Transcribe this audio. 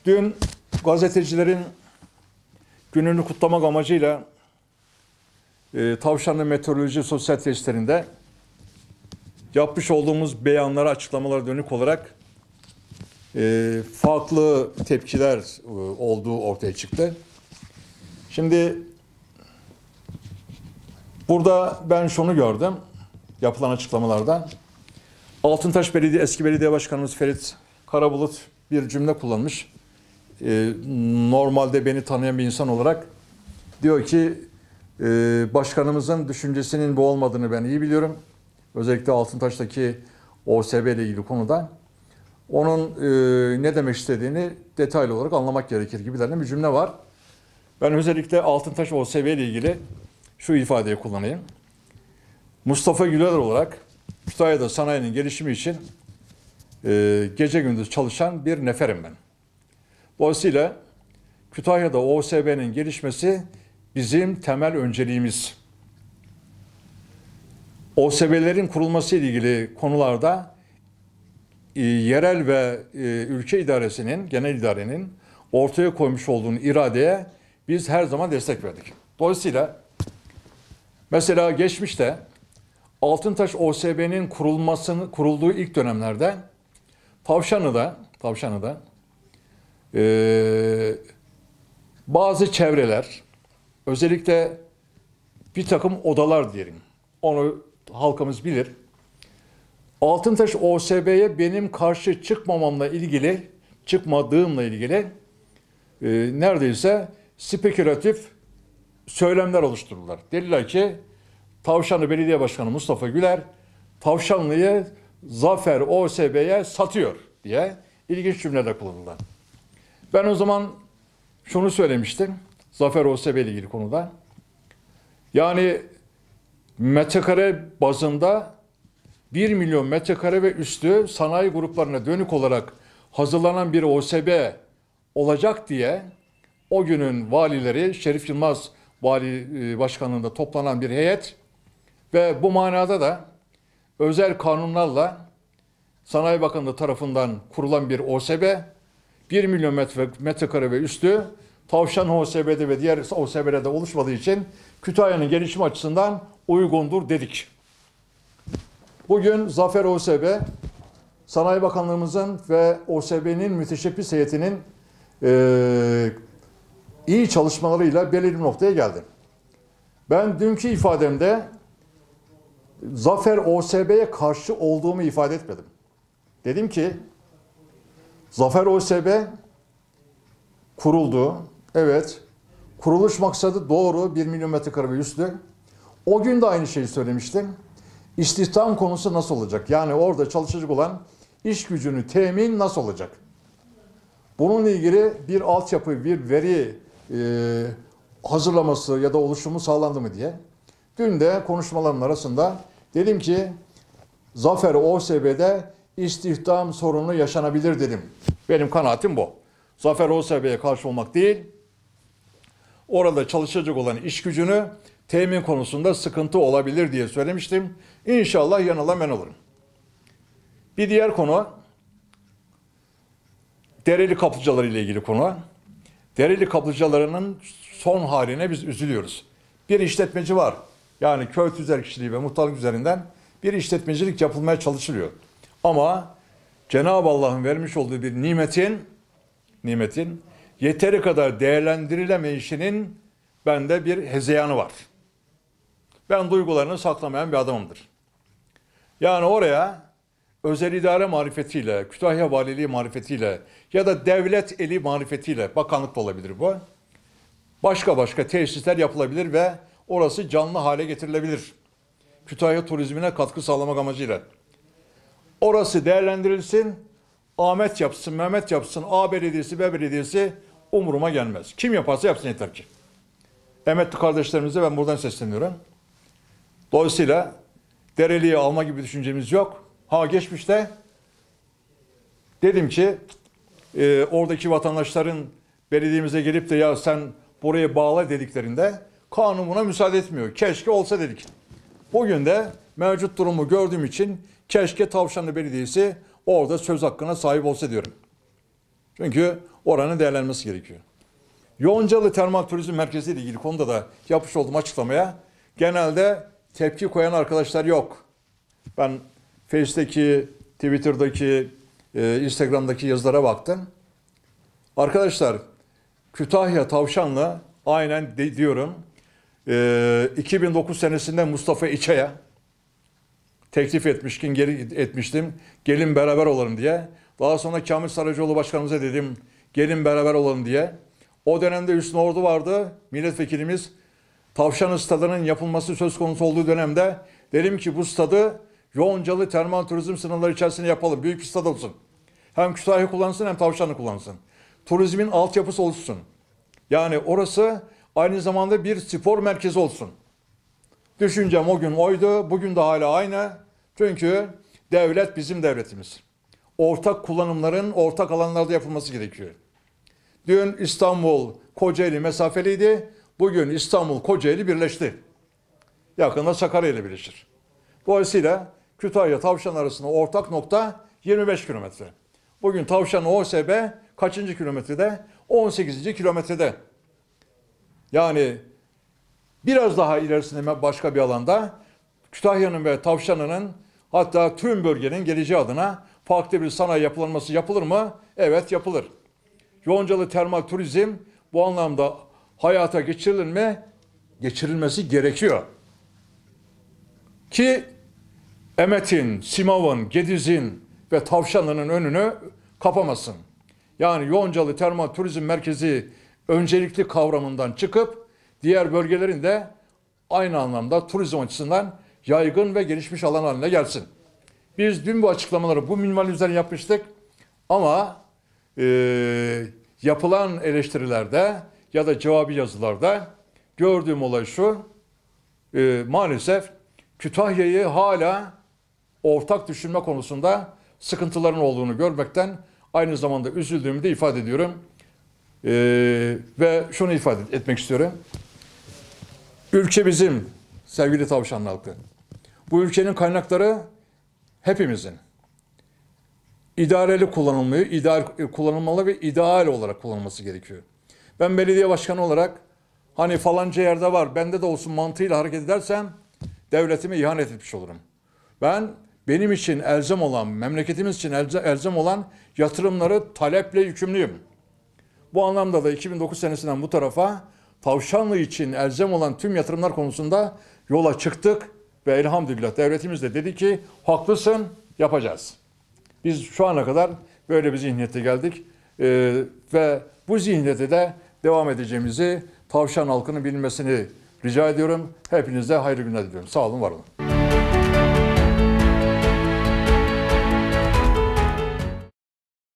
Dün gazetecilerin gününü kutlamak amacıyla Tavşanlı Meteoroloji Sosyal Tesislerinde yapmış olduğumuz beyanlara, açıklamalara dönük olarak farklı tepkiler olduğu ortaya çıktı. Şimdi burada ben şunu gördüm yapılan açıklamalarda. Altıntaş Belediye eski belediye başkanımız Ferit Karabulut bir cümle kullanmış. Normalde beni tanıyan bir insan olarak diyor ki başkanımızın düşüncesinin bu olmadığını ben iyi biliyorum. Özellikle Altıntaş'taki OSB ile ilgili konuda. Onun ne demek istediğini detaylı olarak anlamak gerekir gibilerinde bir cümle var. Ben özellikle Altıntaş OSB ile ilgili şu ifadeyi kullanayım. Mustafa Güler olarak Kütahya'da sanayinin gelişimi için gece gündüz çalışan bir neferim ben. Dolayısıyla Kütahya'da OSB'nin gelişmesi bizim temel önceliğimiz. OSB'lerin kurulması ile ilgili konularda yerel ve ülke idaresinin, genel idarenin ortaya koymuş olduğu iradeye biz her zaman destek verdik. Dolayısıyla mesela geçmişte Altıntaş OSB'nin kurulduğu ilk dönemlerde Tavşanlı'da bazı çevreler, özellikle bir takım odalar diyelim, onu halkımız bilir. Altıntaş OSB'ye benim karşı çıkmadığımla ilgili neredeyse spekülatif söylemler oluşturdular. Dediler ki Tavşanlı Belediye Başkanı Mustafa Güler Tavşanlı'yı Zafer OSB'ye satıyor diye ilginç cümleler kullandılar. Ben o zaman şunu söylemiştim Zafer OSB ile ilgili konuda. Yani metrekare bazında 1 milyon metrekare ve üstü sanayi gruplarına dönük olarak hazırlanan bir OSB olacak diye o günün valileri Şerif Yılmaz Vali Başkanlığı'nda toplanan bir heyet ve bu manada da özel kanunlarla Sanayi Bakanlığı tarafından kurulan bir OSB 1 milyon metrekare ve üstü Tavşan OSB'de ve diğer OSB'lerde oluşmadığı için Kütahya'nın gelişimi açısından uygundur dedik. Bugün Zafer OSB, Sanayi Bakanlığımızın ve OSB'nin müteşebbis heyetinin iyi çalışmalarıyla belirli bir noktaya geldi. Ben dünkü ifademde Zafer OSB'ye karşı olduğumu ifade etmedim. Dedim ki Zafer OSB kuruldu. Evet. Kuruluş maksadı doğru. 1 milyon metrekare ve üstü. O gün de aynı şeyi söylemiştim. İstihdam konusu nasıl olacak? Yani orada çalışacak olan iş gücünü temin nasıl olacak? Bununla ilgili bir altyapı, bir veri hazırlaması ya da oluşumu sağlandı mı diye. Dün de konuşmaların arasında dedim ki Zafer OSB'de istihdam sorunu yaşanabilir dedim. Benim kanaatim bu. Zafer OSB'ye karşı olmak değil, orada çalışacak olan iş gücünü temin konusunda sıkıntı olabilir diye söylemiştim. İnşallah yanılan ben olurum. Bir diğer konu, Dereli kaplıcaları ile ilgili konu. Dereli kaplıcalarının son haline biz üzülüyoruz. Bir işletmeci var. Yani köy tüzekçiliği ve muhtarlık üzerinden bir işletmecilik yapılmaya çalışılıyor. Ama Cenab-ı Allah'ın vermiş olduğu bir nimetin yeteri kadar değerlendirilemeyişinin bende bir hezeyanı var. Ben duygularını saklamayan bir adamımdır. Yani oraya özel idare marifetiyle, Kütahya Valiliği marifetiyle ya da devlet eli marifetiyle, bakanlık da olabilir bu, başka tesisler yapılabilir ve orası canlı hale getirilebilir. Kütahya turizmine katkı sağlamak amacıyla. Orası değerlendirilsin, Ahmet yapsın, Mehmet yapsın, A belediyesi, B belediyesi umuruma gelmez. Kim yaparsa yapsın yeter ki. Emekli kardeşlerimize ben buradan sesleniyorum. Dolayısıyla Dereli'yi alma gibi bir düşüncemiz yok. Geçmişte dedim ki oradaki vatandaşların belediyemize gelip de ya sen burayı bağla dediklerinde kanun buna müsaade etmiyor. Keşke olsa dedik. Bugün de mevcut durumu gördüğüm için keşke Tavşanlı Belediyesi orada söz hakkına sahip olsa diyorum. Çünkü oranın değerlenmesi gerekiyor. Yoncalı Termal Turizm Merkezi ile ilgili konuda da yapmış olduğum açıklamaya genelde tepki koyan arkadaşlar yok. Ben Face'deki, Twitter'daki, Instagram'daki yazılara baktım. Arkadaşlar Kütahya Tavşanlı aynen diyorum 2009 senesinde Mustafa İçe'ye teklif etmiştim. Gelin beraber olalım diye. Daha sonra Kamil Saracoğlu Başkanımıza dedim gelin beraber olalım diye. O dönemde Hüsnü Ordu vardı. Milletvekilimiz Tavşanlı stadının yapılması söz konusu olduğu dönemde dedim ki bu stadı Yoncalı Termal Turizm sınırları içerisinde yapalım. Büyük bir stad olsun. Hem Kütahya kullansın hem Tavşanlı kullansın. Turizmin altyapısı olsun. Yani orası aynı zamanda bir spor merkezi olsun. Düşüncem o gün oydu. Bugün de hala aynı. Çünkü devlet bizim devletimiz. Ortak kullanımların ortak alanlarda yapılması gerekiyor. Dün İstanbul, Kocaeli mesafeliydi. Bugün İstanbul, Kocaeli birleşti. Yakında Sakarya ile birleşir. Dolayısıyla Kütahya Tavşan arasında ortak nokta 25 kilometre. Bugün Tavşan OSB kaçıncı kilometrede? 18. kilometrede. Yani biraz daha ilerisinde başka bir alanda Kütahya'nın ve Tavşan'ın hatta tüm bölgenin geleceği adına farklı bir sanayi yapılanması yapılır mı? Evet yapılır. Yoncalı Termal Turizm bu anlamda hayata geçirilir mi? Geçirilmesi gerekiyor. Ki Emet'in, Simav'ın, Gediz'in ve Tavşanlı'nın önünü kapamasın. Yani Yoncalı Termal Turizm Merkezi öncelikli kavramından çıkıp diğer bölgelerin de aynı anlamda turizm açısından yaygın ve gelişmiş alan haline gelsin. Biz dün bu açıklamaları bu minval üzerine yapmıştık ama yapılan eleştirilerde ya da cevabı yazılarda gördüğüm olay şu, maalesef Kütahya'yı hala ortak düşünme konusunda sıkıntıların olduğunu görmekten aynı zamanda üzüldüğümü de ifade ediyorum. Ve şunu ifade etmek istiyorum. Ülke bizim sevgili Tavşanlı halkı. Bu ülkenin kaynakları hepimizin. İdareli kullanılmalı ve ideal olarak kullanılması gerekiyor. Ben belediye başkanı olarak hani falanca yerde var bende de olsun mantığıyla hareket edersem devletime ihanet etmiş olurum. Benim için elzem olan, memleketimiz için elzem olan yatırımları taleple yükümlüyüm. Bu anlamda da 2009 senesinden bu tarafa Tavşanlı için elzem olan tüm yatırımlar konusunda yola çıktık ve elhamdülillah devletimiz de dedi ki haklısın yapacağız. Biz şu ana kadar böyle bir zihniyete geldik ve bu zihniyete de devam edeceğimizi Tavşan halkının bilmesini rica ediyorum. Hepinize hayırlı günler diliyorum. Sağ olun, var olun.